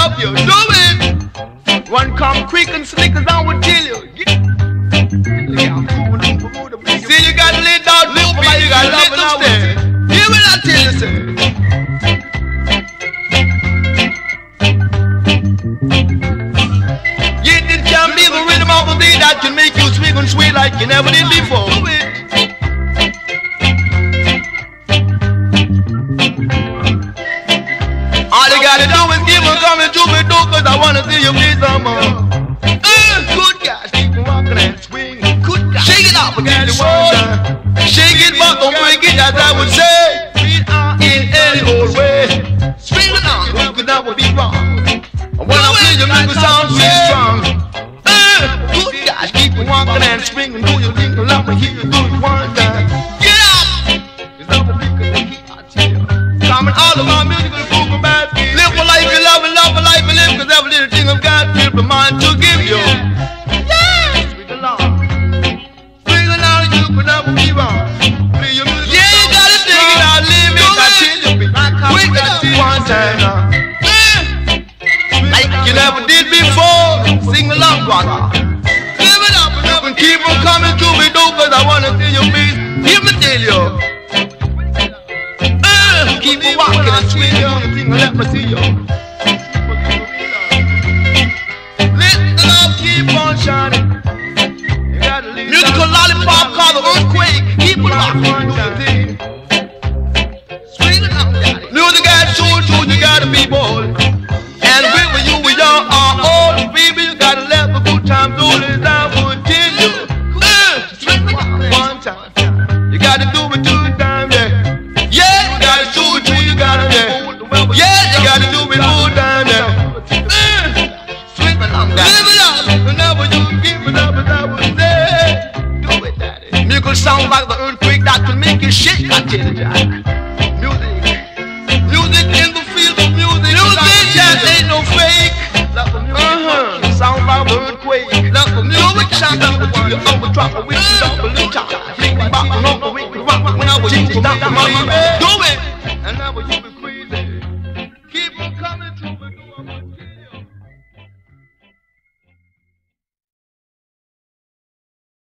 love you. Do it. One come quick and slick as I would tell you. See, you gotta lay down, live for life, you gotta let them stay. Hear what I tell you, sir. Yeah, this can be the rhythm of a day that can make you swing and sway like you never did before. Do it. All you gotta do is keep on coming to me, though, cause I wanna see you play some more. Good guys, keep on rocking and swing. Good guys, shake it up again, shake it, but don't break it, as I would say. In any old way, swing it on, you could never be wrong. When I play, you make it sound real strong. Good guys, keep on rocking and swinging, do your thing, let me hear you do it one time. Get up! It's not a big thing, I tell you. Coming all of my music and food for bad. Live for life, you love for life, and live, cause every little thing I've got, feel for mine to give you. Yeah! Swing along, you could never be wrong. Yeah, you gotta dig it out, live it, I tell you. Wake it up one time now. Like you never did before. Sing along, brother. Live it up and keep on coming to me, though, cause I wanna see your face. Hear me tell you. Keep on walking and swinging on the thing and let me see you. Let the love keep on shining. Musical lollipop called the earthquake. Keep on walking and do the thing. Swing it out, daddy. Music got true, you gotta be bold. And when you were young or old, baby, you gotta let the good time do this. I would tell you. Swing it out one time. You gotta do it 2 times, yeah. Yeah, you gotta do it, you gotta, yeah. Yeah, you gotta do it 2 times, yeah. Swing it up, live it up, whenever you give it up, as I would say. Do it, daddy. Music sound like the earthquake that can make you shake, I tell you, Jack. Music in the field of music. Music just ain't no fake. Sound like the earthquake. Music sound like the drop of which you don't believe.